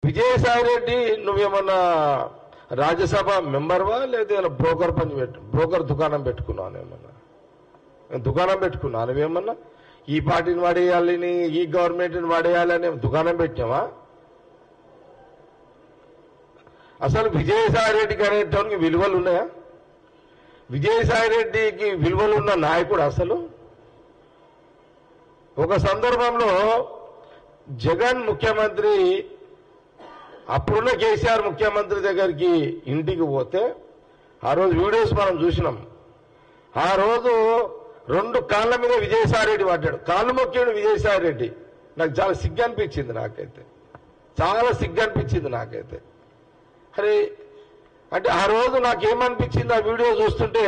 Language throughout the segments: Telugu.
విజయసాయి రెడ్డి నువ్వేమన్నా రాజ్యసభ మెంబర్వా లేదా బ్రోకర్ దుకాణం పెట్టుకున్నావు? ఏమన్నా దుకాణం పెట్టుకున్నావు నువ్వేమన్నా? ఈ పార్టీని వాడేయాలని, ఈ గవర్నమెంట్ని వాడేయాలని దుకాణం పెట్టావా? అసలు విజయసాయి రెడ్డికి అనేటానికి విలువలు ఉన్నాయా? విజయసాయి రెడ్డికి విలువలు ఉన్న నాయకుడు అసలు? ఒక సందర్భంలో జగన్ ముఖ్యమంత్రి, అప్పుడున్న కేసీఆర్ ముఖ్యమంత్రి దగ్గరికి ఇంటికి పోతే ఆ రోజు వీడియోస్ మనం చూసినాం. ఆ రోజు 2 కాళ్ళ మీద విజయసాయి రెడ్డి పడ్డాడు, కాళ్ళు మొక్కాడు విజయసాయి రెడ్డి. నాకు చాలా సిగ్గు అనిపించింది, నాకైతే చాలా సిగ్గు అనిపించింది నాకైతే. అరే అంటే ఆ రోజు నాకేమనిపించింది ఆ వీడియో చూస్తుంటే,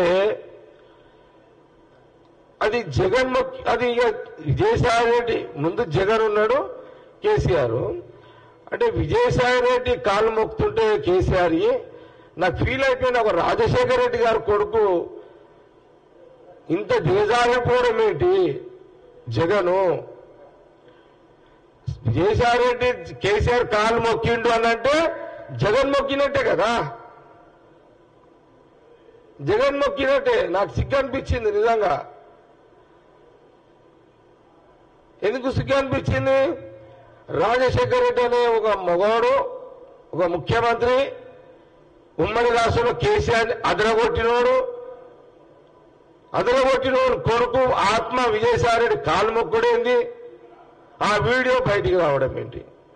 అది అది విజయసాయి రెడ్డి ముందు జగన్ ఉన్నాడు, కేసీఆర్. అంటే విజయసాయి రెడ్డి కాళ్ళు మొక్కుతుంటే కేసీఆర్ నాకు ఫీల్ అయిపోయింది, ఒక రాజశేఖర రెడ్డి గారి కొడుకు ఇంత దిగజారిపోవడం ఏంటి జగను? విజయసాయి రెడ్డి కేసీఆర్ కాళ్ళు మొక్కిండు అనంటే జగన్ మొక్కినట్టే కదా, జగన్ మొక్కినట్టే. నాకు సిగ్గు అనిపించింది నిజంగా. ఎందుకు సిగ్గు అనిపించింది? రాజశేఖర రెడ్డి అనే ఒక మగవాడు, ఒక ముఖ్యమంత్రి, ఉమ్మడి రాష్ట్రంలో కేసీఆర్ని అదరగొట్టినోడు కొడుకు ఆత్మ విజయసాయి రెడ్డి కాలు మొక్కుడేంది? ఆ వీడియో బయటికి రావడం ఏంటి?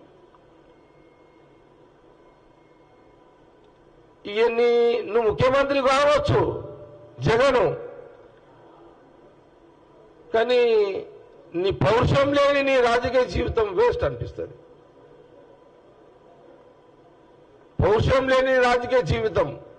ఇవన్నీ నువ్వు ముఖ్యమంత్రి కావచ్చు జగను, కానీ నీ పౌరుషం లేని నీ రాజకీయ జీవితం వేస్ట్ అనిపిస్తుంది. పౌరుషం లేని రాజకీయ జీవితం